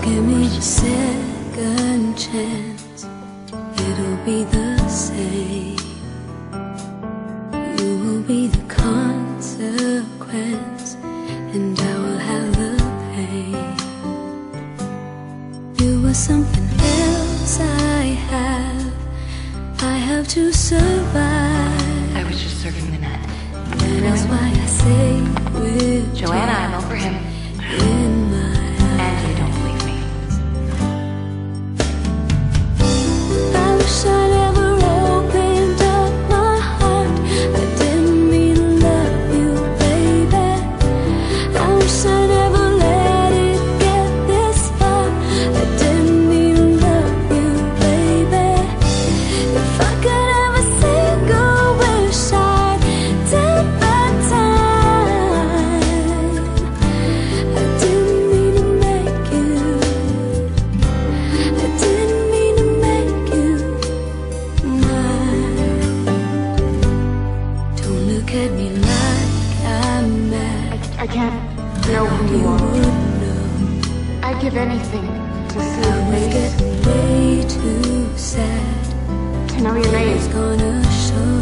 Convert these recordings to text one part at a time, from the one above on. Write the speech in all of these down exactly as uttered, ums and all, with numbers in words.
give me a second chance, it'll be the same. You will be the consequence, and I will have the pain. You are something else I have, I have to survive. I was just serving the net. That's why I say with Joanna, I'm over him. in my eyes. And you don't believe me. I wish I never opened up my heart. I didn't mean to love you, baby. I wish I never let it get this far. I didn't mean to love you, baby. If I could ever sing a wish, I'd take back time. I didn't mean to make you. I didn't mean to make you mine. Don't look at me like I'm mad. I can't know who You you are. would know. I'd give anything to see I your was face, getting way too sad. to know your It's name. gonna show.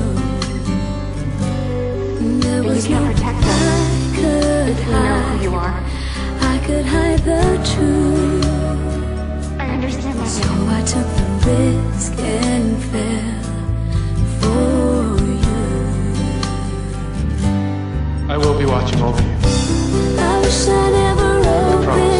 There But you was can't no protect I us could if we know who hide. you are. I could hide the truth. I understand that So now. I took the risk and fell for you. I will be watching over you. I wish I never promise. opened